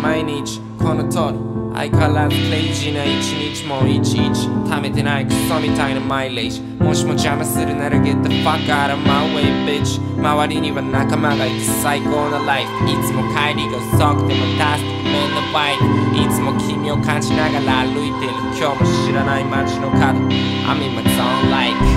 毎日この通り相変わらずクレイジーな一日もいちいち貯めてないクソみたいなマイレージもしも邪魔するなら Get the fuck out of my way bitch 周りには仲間がいて最高なライフいつも帰りが遅くてもタスクめんのバイクいつも君を感じながら歩いてる今日も知らない街の角 I'm in my zone like